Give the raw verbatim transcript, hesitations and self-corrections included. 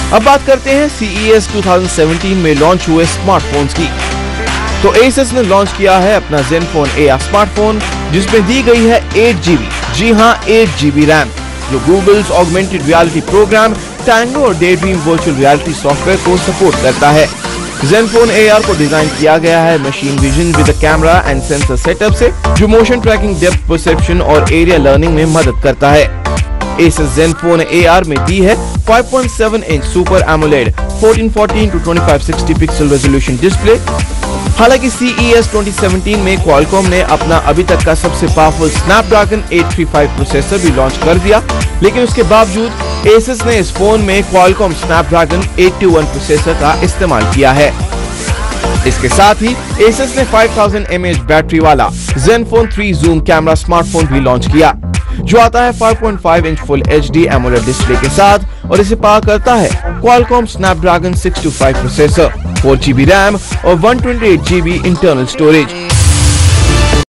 अब बात करते हैं C E S twenty seventeen में लॉन्च हुए स्मार्टफोन्स की। तो एसस ने लॉन्च किया है अपना ज़ेनफोन ए आर स्मार्टफोन, जिसमें दी गई है एट जी बी, जी हाँ एट जी बी रैम, जो Google's augmented reality program Tango और डेड्रीम वर्चुअल रियलिटी सॉफ्टवेयर को सपोर्ट करता है। ज़ेनफोन ए आर को डिजाइन किया गया है machine vision with a camera and sensor setup से, जो मोशन ट्रैकिंग, डेप्थ परसेप्शन और एरिया लर्निंग में मदद करता है। एसस ज़ेनफोन ए आर में दी है five point seven inch super AMOLED fourteen forty two twenty five sixty pixel resolution display. हालांकि C E S twenty seventeen में क्वालकॉम ने अपना अभी तक का सबसे powerful Snapdragon eight thirty five processor भी लॉन्च कर दिया, लेकिन उसके बावजूद एसस ने इस फोन में Qualcomm Snapdragon eighty one processor का इस्तेमाल किया है। इसके साथ ही एसस ने five thousand M A H battery वाला Zenfone three zoom camera smartphone भी लॉन्च किया, जो आता है five point five inch full H D AMOLED display के साथ और इसे पावर करता है Qualcomm Snapdragon six two five processor, four G B RAM और one twenty eight G B internal storage.